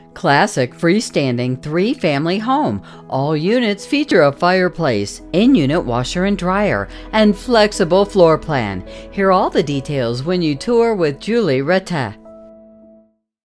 Classic freestanding three-family home. All units feature a fireplace, in-unit washer and dryer, and flexible floor plan. Hear all the details when you tour with Julie Ratte.